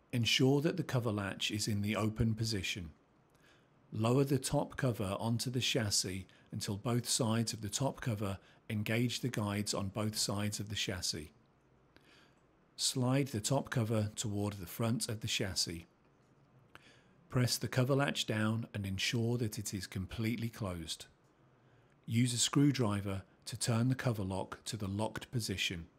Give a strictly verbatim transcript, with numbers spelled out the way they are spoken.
Ensure that the cover latch is in the open position. Lower the top cover onto the chassis until both sides of the top cover engage the guides on both sides of the chassis. Slide the top cover toward the front of the chassis. Press the cover latch down and ensure that it is completely closed. Use a screwdriver to turn the cover lock to the locked position.